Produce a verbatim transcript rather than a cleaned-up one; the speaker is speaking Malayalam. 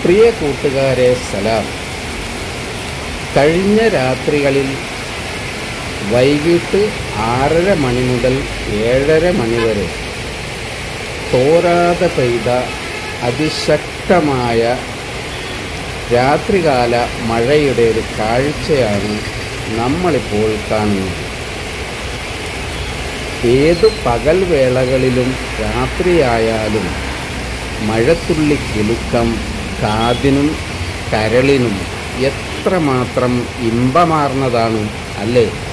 പ്രിയ കൂട്ടുകാരെ സലാം. കഴിഞ്ഞ രാത്രികളിൽ വൈകിട്ട് ആറര മണി മുതൽ ഏഴര മണി വരെ തോരാതെ പെയ്ത അതിശക്തമായ രാത്രികാല മഴയുടെ ഒരു കാഴ്ചയാണ് നമ്മളിപ്പോൾ കാണുന്നത്. ഏതു പകൽ വേളകളിലും രാത്രിയായാലും മഴത്തുള്ളി കിലുക്കം കാതിനും കരളിനും എത്രമാത്രം ഇമ്പമാർന്നതാണ് അല്ലേ?